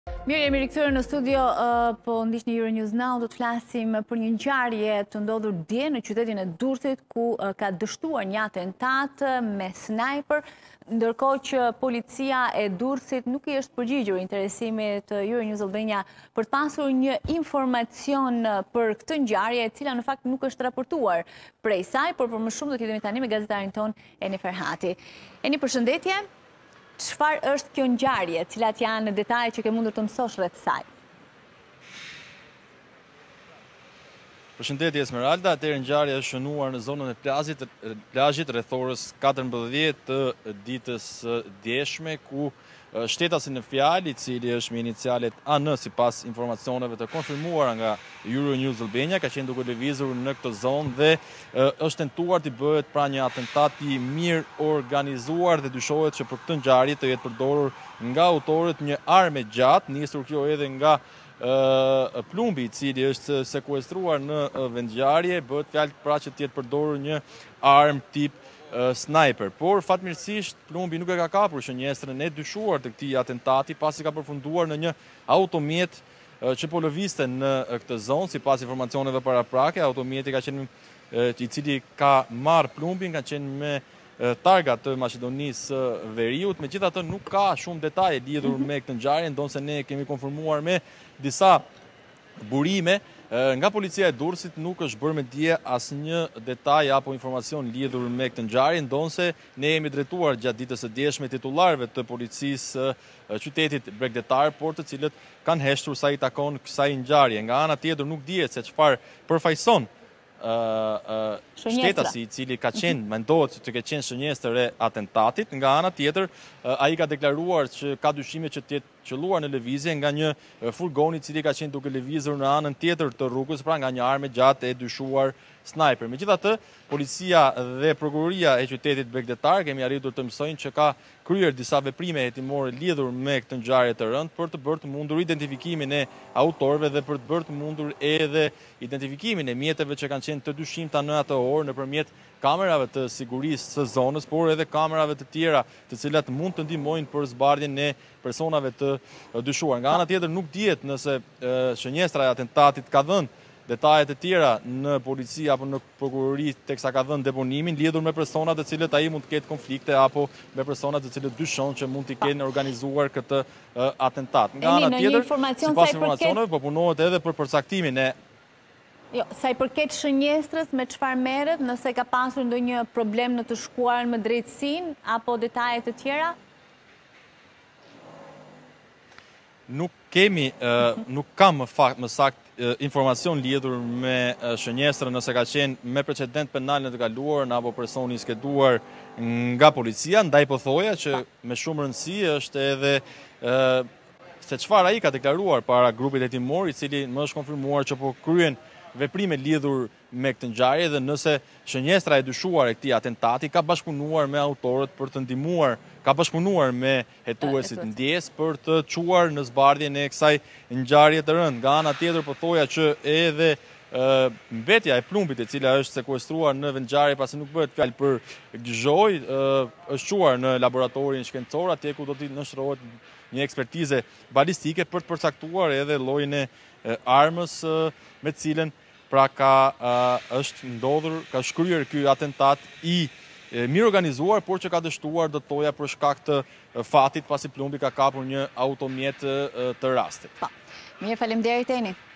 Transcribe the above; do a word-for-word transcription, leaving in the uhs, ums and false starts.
Mirë, jemi rikthyer në studio, uh, po ndiqni Euronews Now, do të flasim për një ngjarje të ndodhur dje në qytetin e Durrësit, ku uh, ka dështuar një atentat me sniper, ndërkohë që policia e Durrësit nuk i është përgjigjur interesimit të Euronews Albania për të pasur një informacion për këtë ngjarje, e cila në fakt nuk është raportuar prej saj, por për më shumë do të jemi tani me gazetarin ton Eni Ferhati. Eni, përshëndetje. Çfarë është kjo ngjarje, cilat janë detajet që ke mundur të mësosh rreth saj? Përshëndetje Esmeralda, atëherë ngjarja është shënuar në zonën e plazhit, plazhit rreth orës katërmbëdhjetë të ditës së djeshme, ku shtetasin në fjalë, i cili është me inicialet A N sipas informacioneve të konfirmuara nga Euronews Albania, ka qenë duke lëvizur në këtë zonë dhe është tentuar të bëhet pra një atentat i mirë organizuar dhe dyshohet që për këtë ngjarje të jetë përdorur nga autorët një armë gjatë, nisur kjo edhe nga Uh, plumbi i cili është sekuestruar në uh, vendngjarje, bëhet fjalë pra që të jetë përdorur një armë tip uh, sniper. Por fatmirësisht plumbi nuk e ka kapur shënjestrën e dyshuar të këtij atentati, pasi ka përfunduar në një automjet uh, që po lëvizte në uh, këtë zonë, sipas informacioneve paraprake. Automjeti ka qenë uh, i cili ka marrë plumbin, ka qenë me targa të Maqedonisë Veriut. Megjithatë nuk ka shumë detaje lidhur me këtë ngjarje, ndonse ne kemi konfirmuar me disa burime nga policia e Durrësit, nuk është bërë me dje asnjë detaj apo informacion lidhur me këtë ngjarje, ndonse ne jemi drejtuar gjatë ditës së djeshme titullarëve të policisë qytetit bregdetar, por të cilët kanë heshtur sa i takon kësaj ngjarje. Nga ana tjetër nuk dihet se çfarë përfaqëson Uh, uh, shtetasi i cili ka qenë, mendohet që të ke qenë shënjestër e atentatit. Nga ana tjetër, uh, ai ka deklaruar që ka dyshime që të jetë qelluar në lëvizje nga një uh, furgon i cili ka qenë duke lëvizur në anën tjetër të rrugës, pra nga një armë gjatë e dyshuar sniper. Megjithatë, policia dhe prokuroria e qytetit bregdetar kemi arritur të mësojnë që ka kryer disa veprime hetimore lidhur me këtë ngjarje të rëndë për të bërë të mundur identifikimin e autorëve dhe për të bërë të mundur edhe identifikimin e mjeteve që kanë qenë të dyshimta në atë orë nëpërmjet kamerave të sigurisë së zonës, por edhe kamerave të tjera të cilat mund të ndihmojnë për zbardhjen e personave të dyshuar. Nga ana tjetër nuk dihet nëse shënjestra e atentatit ka dhënë detajet e tjera në polici apo në prokurori teksa ka dhënë deponimin lidhur me persona të cilët ai mund të ketë konflikte apo me persona të cilët dyshon që mund të kenë organizuar këtë uh, atentat. Nga ana tjetër, sipas informacioneve, po punohet edhe për përcaktimin e Jo, sa i përket shënjestrës, me çfarë merret, nëse ka pasur ndonjë problem në të shkuarën me drejtësinë apo detaje të tjera? Nuk kemi, uh, nuk kam më fakt më sakt uh, informacion lidhur me uh, shënjestrën, nëse ka qenë me precedent penal në të kaluar apo personi i skeduar nga policia. Ndaj po thoja që me shumë rëndësi është edhe uh, se çfarë ai ka deklaruar para grupit hetimor, i cili më është konfirmuar që po kryen veprime lidhur me këtë ngjarje dhe nëse shënjestra e dyshuar e këtij atentati ka bashkëpunuar me autorët për të ndihmuar, ka bashkëpunuar me hetuesit ndjes për të çuar në zbardhjen e kësaj ngjarje të rëndë. Nga ana tjetër po thoja që edhe uh, mbetja e plumbit e cila është sekuestruar në vendngjarje, pasi nuk bëhet fjalë për gëzhoj, uh, është çuar në laboratorin shkencor, atje ku do të nështrohet një ekspertize balistike për të përcaktuar edhe llojin e uh, armës uh, me cilën pra ka uh, është ndodhur, ka shkryer ky atentat i e, mirë organizuar, por që ka dështuar do të thoja për shkak të uh, fatit, pasi plumbi ka kapur një automjet uh, të rastit. Pa. Mirë, faleminderit Eni.